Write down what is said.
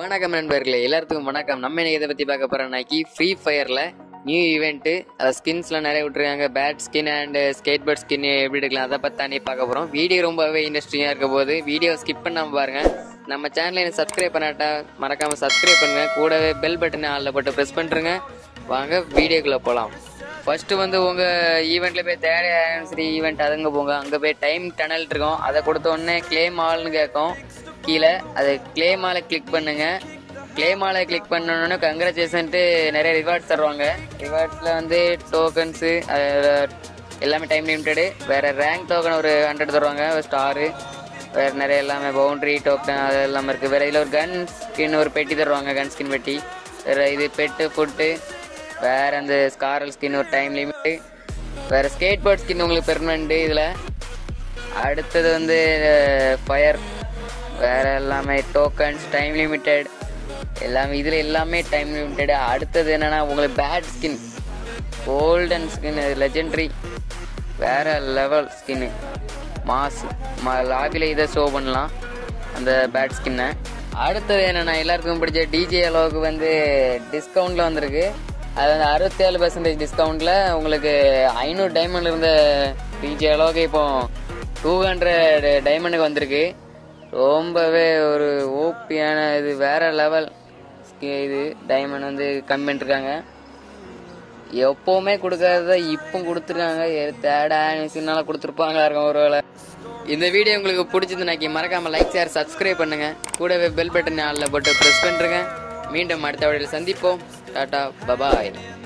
வணக்கம் நண்பர்களே, எல்லாத்துக்கும் வணக்கம். நம்ம இன்னைக்கு இதை பற்றி பார்க்க போகிறோம்னாக்கி ஃப்ரீ ஃபயரில் நியூ ஈவெண்ட்டு, அதை ஸ்கின்ஸ்லாம் நிறைய விட்டுருக்காங்க. Bat skin and skateboard skin எப்படி எடுக்கலாம் அதை பற்றி தானே பார்க்க போகிறோம். வீடியோ ரொம்பவே இன்ட்ரெஸ்டிங்காக இருக்க போது வீடியோ ஸ்கிப் பண்ணாமல் பாருங்கள். நம்ம சேனலை எனக்கு சப்ஸ்கிரைப் பண்ணாட்டா மறக்காமல் சப்ஸ்கிரைப் பண்ணுங்கள். கூடவே பெல் பட்டனை ஆளில் போட்டு ப்ரெஸ் பண்ணுறேங்க. வாங்க வீடியோக்குள்ளே போகலாம். ஃபஸ்ட்டு உங்கள் ஈவெண்ட்டில் போய் தேர்ட் ஆனிவர்சரி ஈவெண்ட் அதுங்க போங்க. அங்கே போய் டைம் டனல் இருக்கும். அதை கொடுத்த உடனே கிளைம் ஆல்னு கேட்கும். கீழே அதை கிளைம் ஆலை கிளிக் பண்ணுங்க. கிளைம் ஆலை கிளிக் பண்ணணுன்னு கங்க்ராச்சுலேஷன்ட்டு நிறைய ரிவார்ட்ஸ் தருவாங்க. ரிவார்ட்ஸில் டோக்கன்ஸு எல்லாமே டைம் லிமிட்டடு. வேறு ரேங்க் டோக்கன் ஒரு 100 தருவாங்க, ஒரு ஸ்டாரு, வேறு நிறைய எல்லாமே பவுண்ட்ரி டோக்கன் அது எல்லாமே இருக்குது. வேறு இதில் ஒரு கன் ஸ்கின் ஒரு பெட்டி தருவாங்க, கன் ஸ்கின் பெட்டி. வேறு இது பெட்டு ஃபுட்டு, வேறு அந்த ஸ்காரல் ஸ்கின் ஒரு டைம் லிமிட்டு, வேறு ஸ்கேட் போர்ட் ஸ்கின் உங்களுக்கு பெர்மனண்ட்டு. இதில் அடுத்தது ஃபயர், வேறு எல்லாமே டோக்கன்ஸ் டைம் லிமிட்டட் எல்லாமே. இதில் எல்லாமே டைம் லிமிட்டடு. அடுத்தது என்னென்னா உங்களுக்கு bat skin, golden skin, legendary, வேறு லெவல் ஸ்கின்னு, மாஸ் லாபியில் இதை ஷோ பண்ணலாம் அந்த பேட் ஸ்கின்னை. அடுத்தது என்னென்னா எல்லாருக்கும் பிடிச்ச டிஜே அலோக்கு டிஸ்கவுண்ட்டில் வந்திருக்கு. அது 67% டிஸ்கவுண்ட்டில் உங்களுக்கு 500 டைமண்ட் இருந்த டிஜே அலோக்கு இப்போ 200 டைமண்டுக்கு வந்திருக்கு. ரொம்பவே ஒரு ஓபியான இது, வேற லெவல் இது டைமண்ட் கம்மி பண்ணிருக்காங்க. எப்பவுமே கொடுக்காத இப்போ கொடுத்துருக்காங்க. தேர்ட் ஆனிவர்சரினால கொடுத்துருப்பாங்களா இருக்கும் ஒருவேளை. இந்த வீடியோ உங்களுக்கு பிடிச்சிருந்துனாக்கி மறக்காம லைக் ஷேர் சப்ஸ்கிரைப் பண்ணுங்க. கூடவே பெல் பட்டன் ஆளில் போட்டு ப்ரெஸ் பண்ணுறேங்க. மீண்டும் அடுத்த வீடியோவில் சந்திப்போம். Tata bye bye.